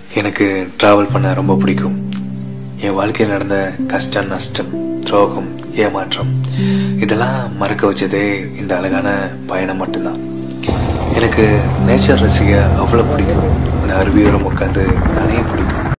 எனக்கு டிராவல் பண்ண ரொம்ப பிடிக்கும். என் வாழ்க்கையில் நடந்த கஷ்டம், நஷ்டம், துரோகம், ஏமாற்றம் இதெல்லாம் மறக்க வச்சதே இந்த அழகான பயணம் மட்டும்தான். எனக்கு நேச்சர் ரசிக்க அவ்வளவு பிடிக்கும். இந்த அருவியோரம் உட்காந்து நானே பிடிக்கும்.